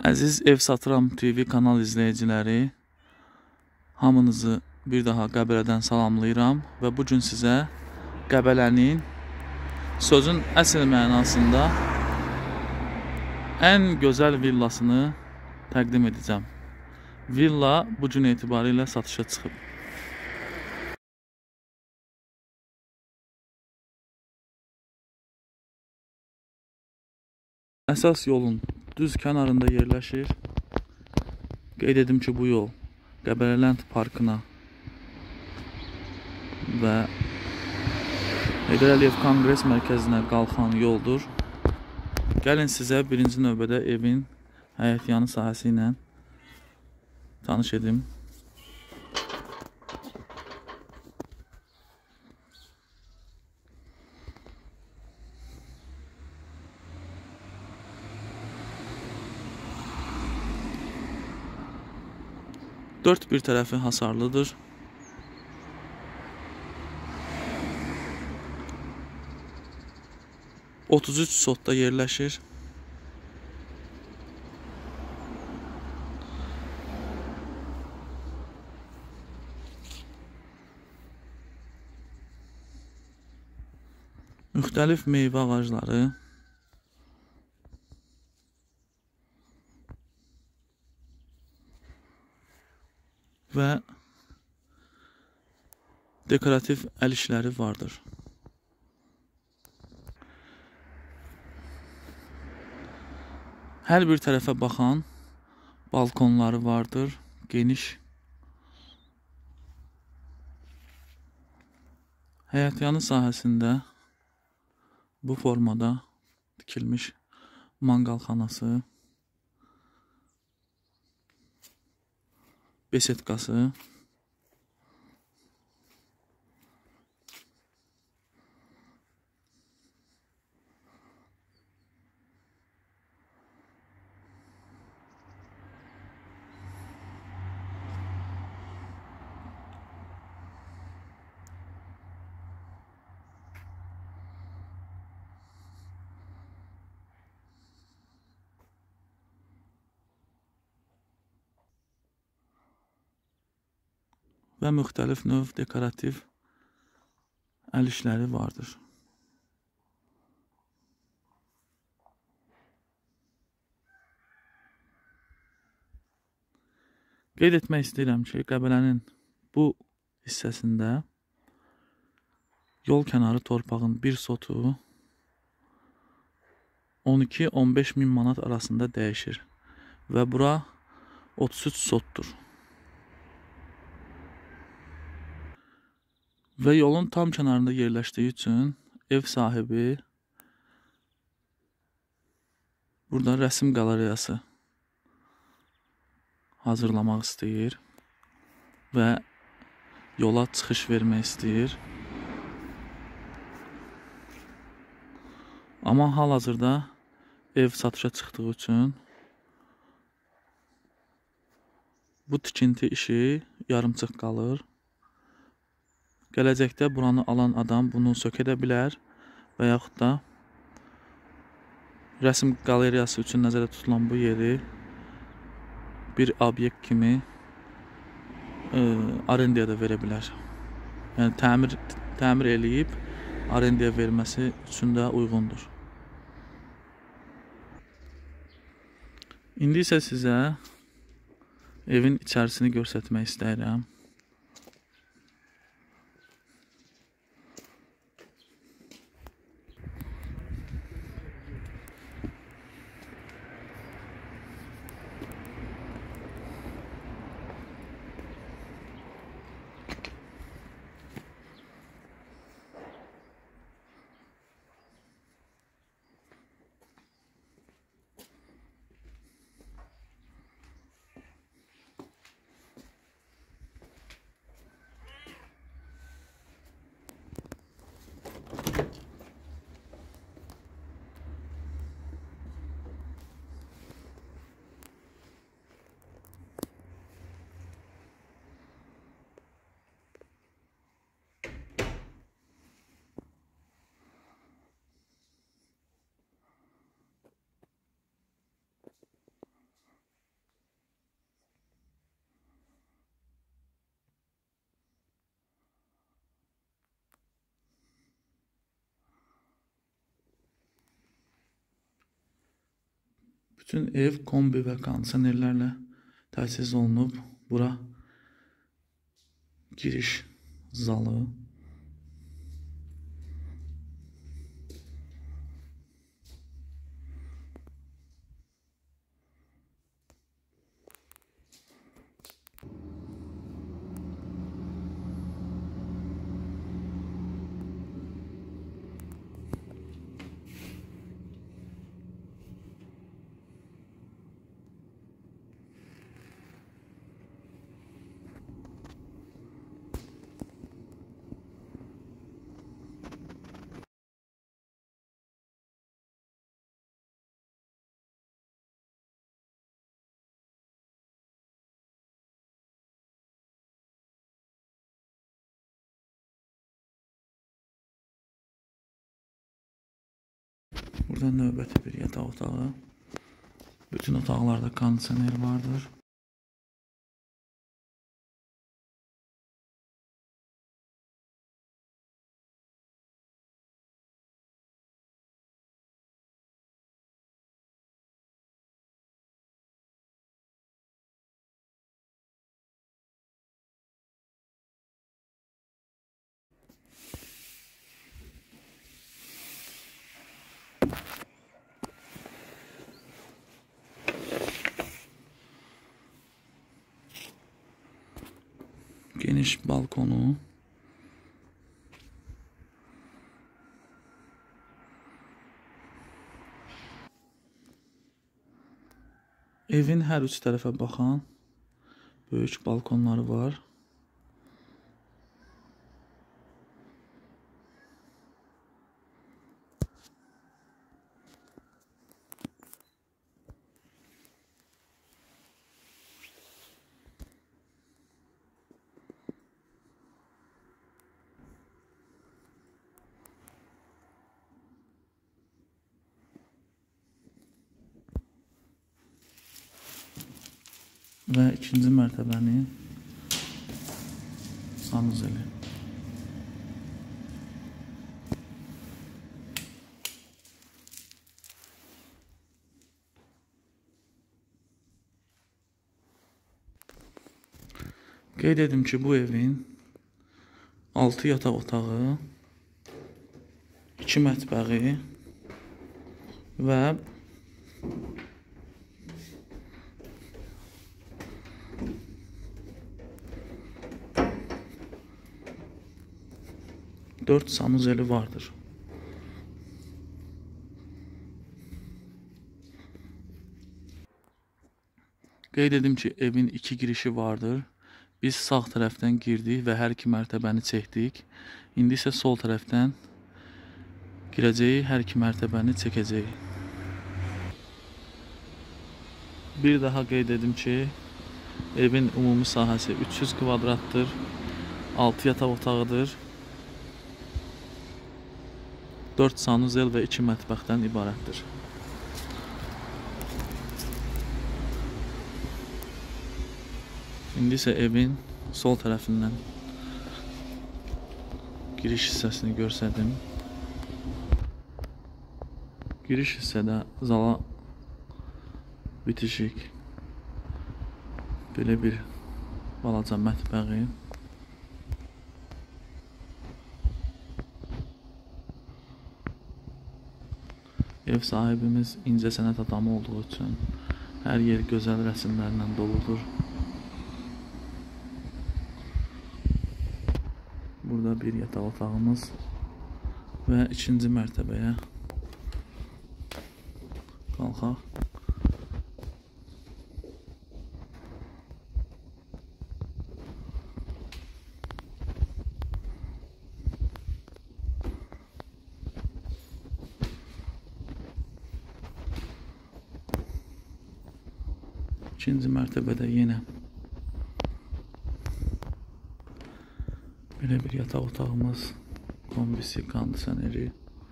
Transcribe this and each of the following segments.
Əziz Ev Satıram TV kanal izləyiciləri, hamınızı bir daha Qəbələdən salamlayıram və bugün sizə Qəbələnin sözün əsl mənasında ən gözəl villasını təqdim edəcəm. Villa bugün etibarilə satışa çıxıb. Əsas yolun düz kənarında yerləşir. Qeyd edim ki, bu yol Qəbələland Parkına və Heydər Əliyev Konqres Mərkəzinə qalxan yoldur. Gəlin sizə birinci növbədə evin həyətyanı sahəsi ilə tanış edim. Dört bir tərəfi hasarlıdır. (33 sotda yerləşir. Müxtəlif meyvə ağacları və dekorativ əl işləri vardır. Hər bir tərəfə baxan balkonları vardır, geniş. Həyətyanı sahəsində bu formada tikilmiş manqalxanası, besetkası, və müxtəlif növ dekorativ əl işləri vardır. Qeyd etmək istəyirəm ki, Qəbələnin bu hissəsində yol kənarı torpağın bir sotu 12-15 min manat arasında dəyişir və bura 33 sotdur. Və yolun tam kənarında yerləşdiyi üçün ev sahibi burada rəsm qalereyası hazırlamaq istəyir və yola çıxış vermək istəyir. Amma hal-hazırda ev satışa çıxdığı üçün bu tikinti işi yarımçıq qalır. Gələcəkdə buranı alan adam bunu sökə edə bilər və yaxud da rəsm qalereyası üçün nəzərdə tutulan bu yeri bir obyekt kimi arendaya da verə bilər. Yəni təmir eləyib arendaya verməsi üçün də uyğundur. İndi isə sizə evin içərisini göstərmək istəyirəm. Bütün ev kombi və kondisionerlərlə təchiz olunub. Bura giriş zalı. Burada növbəti bir yataq otağı. Bütün otaqlarda kondisioner vardır. Geniş balkonu. Evin hər üç tərəfə baxan böyük balkonları var. Və ikinci mərtəbənin sanuzeli. Qeyd edim ki, bu evin 6 yataq otağı, 2 mətbəxi və dörd sanuzeli vardır. Qeyd edim ki, evin 2 girişi vardır. Biz sağ tərəfdən girdik və hər iki mərtəbəni çəkdik. İndi isə sol tərəfdən girəcəyik, hər iki mərtəbəni çəkəcəyik. Bir daha qeyd edim ki, evin ümumi sahəsi 300 kvadratdır, 6 yataq otağıdır, 4 sanuzel və 2 mətbəxdən ibarətdir. İndi isə evin sol tərəfindən giriş hissəsini görsədim. Giriş hissədə zala bitişik belə bir balaca mətbəxi. Ev sahibimiz incəsənət adamı olduğu üçün hər yer gözəl rəsmlərlə doludur. Burada bir yataq otağımız və ikinci mərtəbəyə qalxaq. İkinci mərtəbədə yenə belə bir yataq otağımız, kombisi, kondisioneri.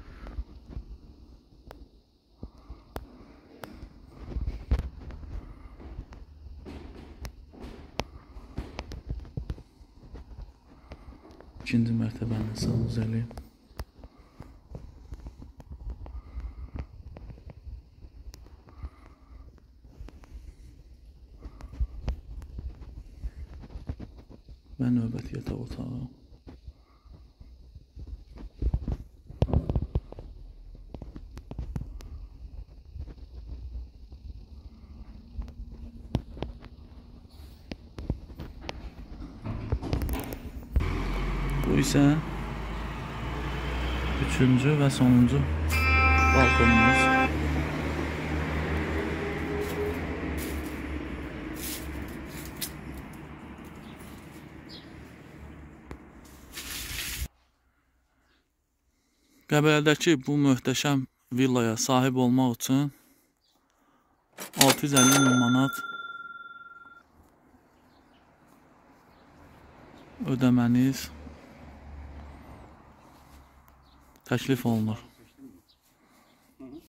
İkinci mərtəbənin sanuzeli. və növbəti yataq otağı. Bu isə üçüncü və sonuncu balkonumuz. Qəbələdəki bu möhtəşəm villaya sahib olmaq üçün 650.000 manat ödəməniz təklif olunur.